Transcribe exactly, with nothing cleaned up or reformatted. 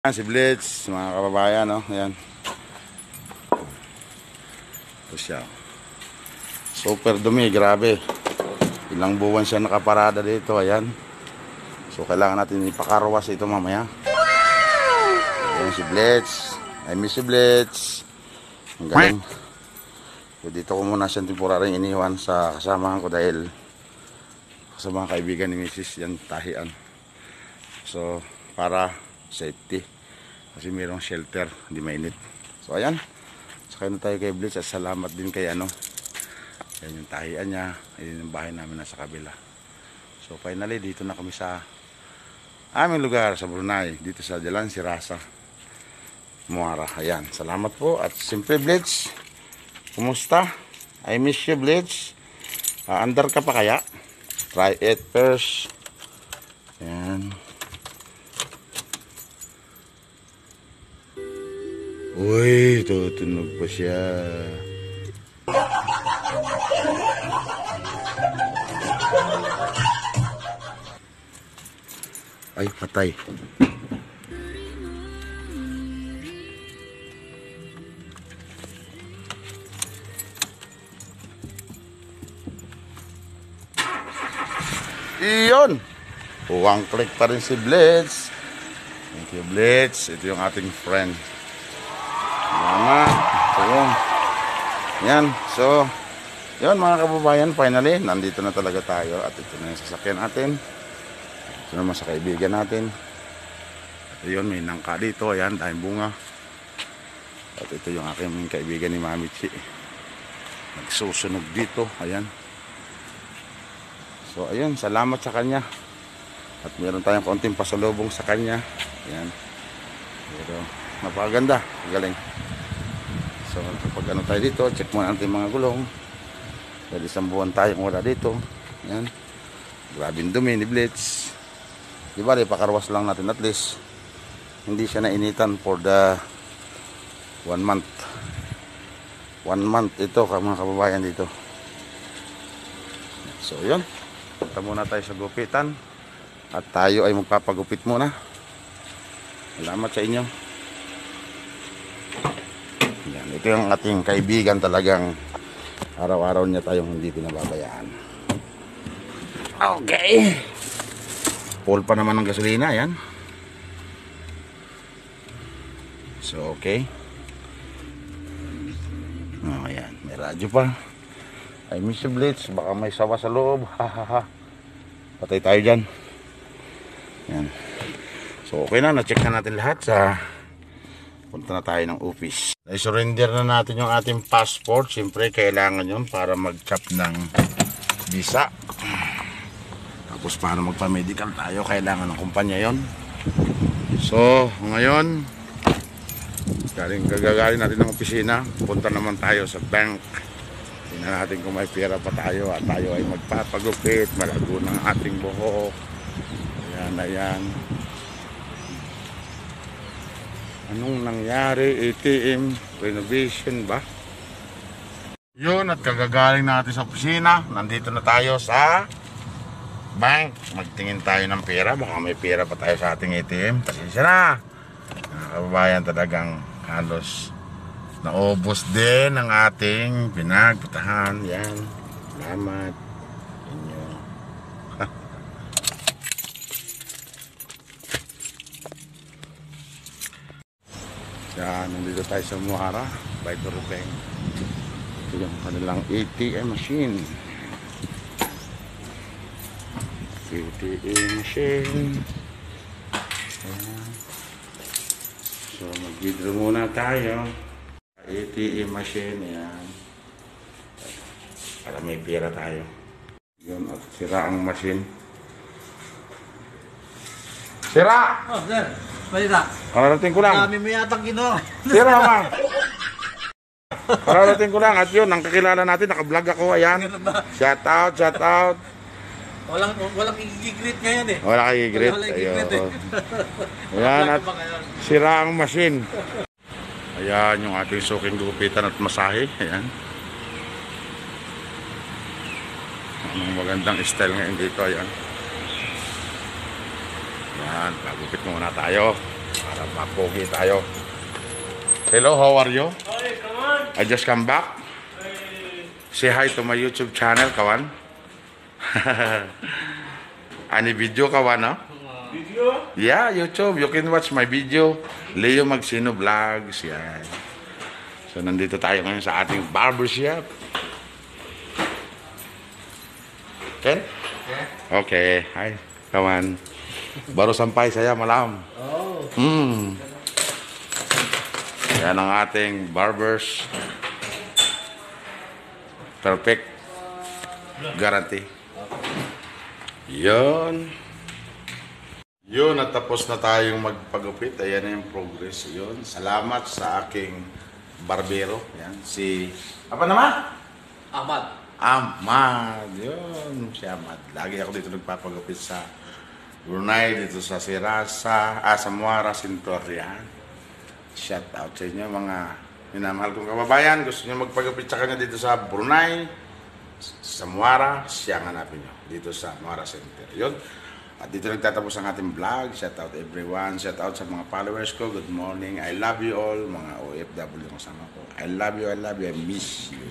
Yan si Blitz, mga kababayan, no? Ayan. Ito siya. Super dumi, grabe. Ilang buwan siya nakaparada dito, ayan. So, kailangan natin ipakarwas ito mamaya. Ayan si Blitz. I miss si Blitz. Ang galing. So, dito ko muna siyang temporaryong iniwan sa kasamahan ko dahil sa mga kaibigan ni Missus yan, tahian. So, para safety kasi mayroong shelter, hindi mainit. So ayan, sakay na tayo kay Blitz at salamat din kay ano, yan yung tahian niya, ayun yung bahay namin nasa kabila. So finally dito na kami sa aming lugar sa Brunei, dito sa Jalan Sirasa, Muara. Ayan, salamat po. At siyempre Blitz, kumusta? I miss you Blitz. uh, Under ka pa kaya? Try it first. Ayan. Uy, tutunog pa siya. Ay, patay. Iyon. One click pa rin si Blitz. Thank you Blitz. Ito yung ating friend. Mama, so yun. Yan, so yun mga kababayan, finally nandito na talaga tayo at ito na yung sasakyan natin. Ito naman sa kaibigan natin. At yun, may nangka dito, ayan, dahil bunga. At ito yung aking kaibigan ni Mami Chi, nagsusunog dito, ayan. So ayun, salamat sa kanya. At meron tayong konting pasalubong sa kanya. Ayan. Pero napakaganda, galing. So kapag ano tayo dito, check muna natin mga gulong. Dahil isang buwan tayong wala dito. Yan. Grabing dumi ni Blitz. Diba, ipakarwas lang natin at least. Hindi siya nainitan for the one month. One month ito mga kababayan dito. So yun. Punta muna tayo sa gupitan. At tayo ay magpapagupit muna. Salamat sa inyo. Yan, ito yung ating kaibigan, talagang araw-araw niya tayong hindi pinababayaan. Okay. Full pa naman ng gasolina, yan. So, okay. Oh, yan. May radyo pa. I miss you Blitz. Baka may sawa sa loob. Hahaha. Patay tayo dyan. Yan. So, okay na. Na-check na natin lahat sa... Punta na tayo ng office. I-surrender na natin yung ating passport. Siyempre, kailangan yun para mag-chop ng visa. Tapos, para magpa-medical tayo, kailangan ng kumpanya yun. So, ngayon, galing, gagaling natin ng opisina. Punta naman tayo sa bank. Tingnan natin kung may pera pa tayo. At tayo ay magpapagupit. Malago ng ating buhok. Ayan, ayan. Anong nangyari? A T M renovation ba? Yun, at kagagaling natin sa opisina. Nandito na tayo sa bank. Magtingin tayo ng pera. Baka may pera pa tayo sa ating A T M. Pasensya na. Mga kababayan, talagang halos naubos din ang ating pinagputahan. Yan. Salamat. Inyo. Yan, nandito tayo sa Muara by Turupeng. Ito yung kanilang A T M machine. A T M machine. Ayan. So mag-withdraw muna tayo. A T M machine. Ayan. Para may pera tayo. Yun, at sira ang machine. Sira! Oh, sir. Balita. Kararating ko lang. Dami mo yatang ginawa. Sira ma. Kararating ko lang. At yun, ang kakilala natin, naka-vlog ako. Ayan. Shout out, shout out. Walang walang igigrit ngayon eh. Wala kang igigrit. Wala igigrit eh. Ayan, at sira ang machine. Ayan, yung ating suking gupitan at masahe. Ayan. Anong magandang style ngayon dito. Ayan. Yan, pagupit muna tayo. Para mapogi tayo. Hello, how are you? Hey, come on. I just come back. Hey. Say hi to my YouTube channel, kawan. Ani video, kawan, no? Video? Yeah, YouTube. You can watch my video. Leo Magsino Vlogs. Yan. So, nandito tayo ngayon sa ating barbershop. Ken? Okay. Hi, kawan. Baru sampay saya malam. Oh. Hmm. Yan ang ating barbers. Perfect. Guarantee. Yun. Yun, natapos na tayong magpagupit. Ayan na yung progress. Yun. Salamat sa aking barbero. Yan. Si... Apa naman? Ahmad. Ahmad. Yun. Si Ahmad. Lagi ako dito nagpapagupit sa Brunei, dito sa Sirasa, ah, Samuara, Sintorian. Shout out sa inyo mga minamahal kong kababayan. Gusto nyo magpagupit sa kanya dito sa Brunei, Samuara, siyang hanapin nyo. Dito sa Muara Center. Yun. At dito nagtatapos ang ating vlog. Shout out everyone. Shout out sa mga followers ko. Good morning. I love you all. Mga O F W kasama ko. I love you, I love you, I miss you.